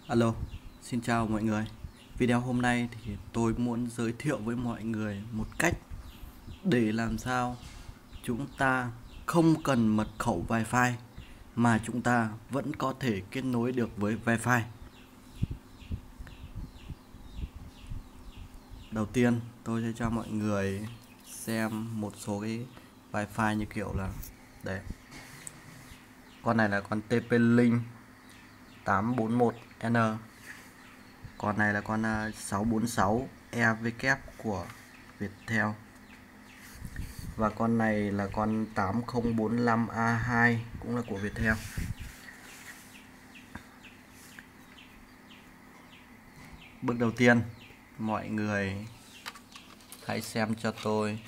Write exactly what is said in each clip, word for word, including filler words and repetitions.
Alo, xin chào mọi người. Video hôm nay thì tôi muốn giới thiệu với mọi người một cách để làm sao chúng ta không cần mật khẩu Wi-Fi mà chúng ta vẫn có thể kết nối được với Wi-Fi. Đầu tiên, tôi sẽ cho mọi người xem một số cái Wi-Fi như kiểu là đây. Con này là con tê pê-Link tám bốn một N. Con này là con sáu bốn sáu E W của Viettel. Và con này là con tám không bốn lăm A hai cũng là của Viettel. Bước đầu tiên, mọi người hãy xem cho tôi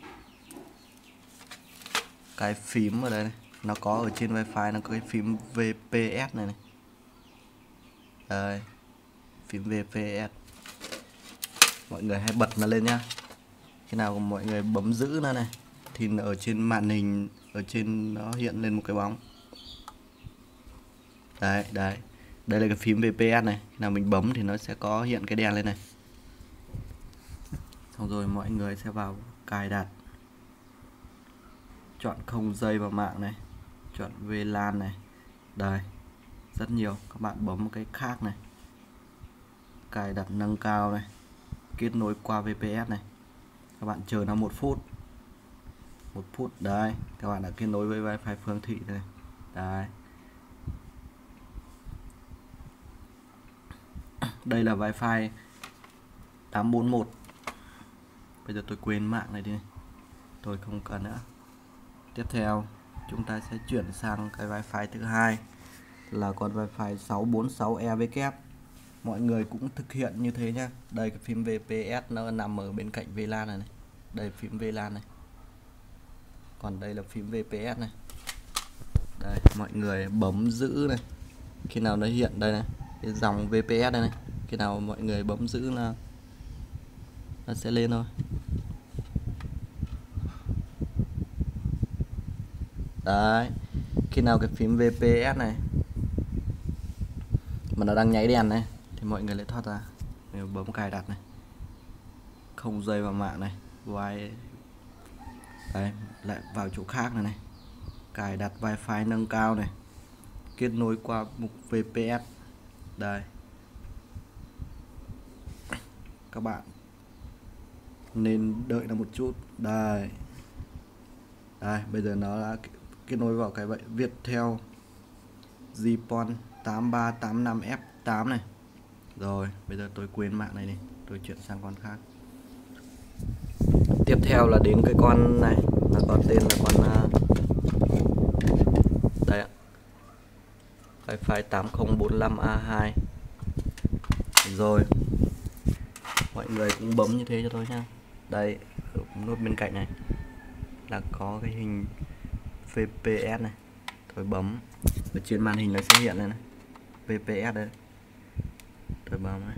cái phím ở đây này. Nó có ở trên Wi-Fi, nó có cái phím vê pê ét này này. Đây, phím vê pê ét. Mọi người hãy bật nó lên nhá. Khi nào mọi người bấm giữ nó này thì ở trên màn hình, ở trên nó hiện lên một cái bóng. Đấy, đấy. Đây là cái phím vê pê ét này. Khi nào mình bấm thì nó sẽ có hiện cái đèn lên này. Xong rồi mọi người sẽ vào cài đặt. Chọn không dây vào mạng này. Chọn vê lan này. Đây. Rất nhiều. Các bạn bấm một cái khác này. Cài đặt nâng cao này. Kết nối qua vê pê ét này. Các bạn chờ nó một phút. Một phút. Đấy. Các bạn đã kết nối với Wi-Fi Phương Thị đây. Đấy. Đây là Wi-Fi tám bốn một. Bây giờ tôi quên mạng này đi. Tôi không cần nữa. Tiếp theo chúng ta sẽ chuyển sang cái Wi-Fi thứ hai là con Wi-Fi sáu bốn sáu E W. Mọi người cũng thực hiện như thế nhá. Đây cái phím vê pê ét nó nằm ở bên cạnh vê lan này, này. Đây phím vê lan này. Còn đây là phím vê pê ét này. Đây mọi người bấm giữ này. Khi nào nó hiện đây này, cái dòng vê pê ét đây này. Khi nào mọi người bấm giữ là nó sẽ lên thôi. Đấy. Khi nào cái phím vê pê ét này mà nó đang nháy đèn này thì mọi người lại thoát ra. Nếu bấm cài đặt này, không dây vào mạng này, Wi đây lại vào chỗ khác này này, cài đặt Wi-Fi nâng cao này, kết nối qua mục vê pê ét. Đây các bạn nên đợi nó một chút. Đây đây bây giờ nó đã kết nối vào cái vậy Viettel GPON tám ba tám năm F tám này. Rồi bây giờ tôi quên mạng này đi, tôi chuyển sang con khác. Tiếp theo là đến cái con này, là con tên là con uh, đây ạ, Wi-Fi tám không bốn lăm A hai. Rồi mọi người cũng bấm như thế cho tôi nhá. Đây ở nút bên cạnh này là có cái hình vê pê ét này. Tôi bấm ở trên màn hình nó sẽ hiện này, này. vê pê ét đây. Tôi bấm này.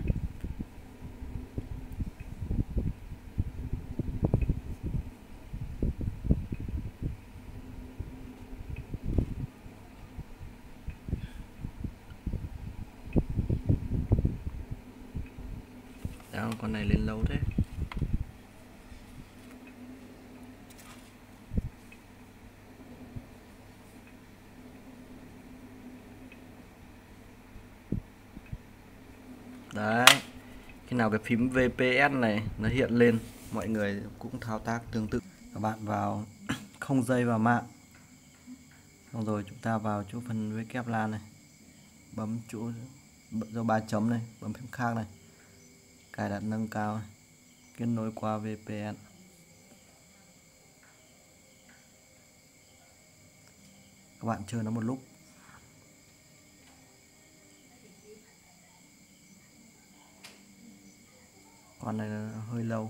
Đó, con này lên lâu thế. Đấy. Khi nào cái phím vê pê ét này nó hiện lên, mọi người cũng thao tác tương tự. Các bạn vào không dây vào mạng. Xong rồi chúng ta vào chỗ phần vê kép lan này. Bấm chỗ dấu ba chấm này, bấm phím khác này. Cài đặt nâng cao này. Kết nối qua vê pê ét. Các bạn chờ nó một lúc. Con này là hơi lâu.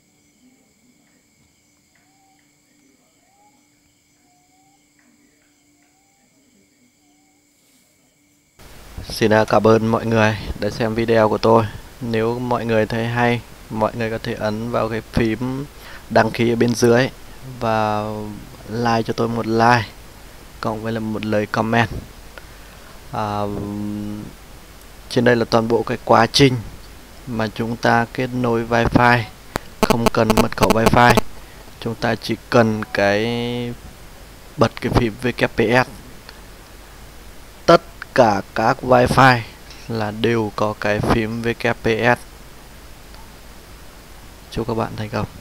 Xin cảm ơn mọi người đã xem video của tôi. Nếu mọi người thấy hay, mọi người có thể ấn vào cái phím đăng ký ở bên dưới và like cho tôi một like cộng với là một lời comment. à, Trên đây là toàn bộ cái quá trình mà chúng ta kết nối Wi-Fi, không cần mật khẩu Wi-Fi. Chúng ta chỉ cần cái bật cái phím vê kép pê ét. Tất cả các Wi-Fi là đều có cái phím vê kép pê ét. Chúc các bạn thành công.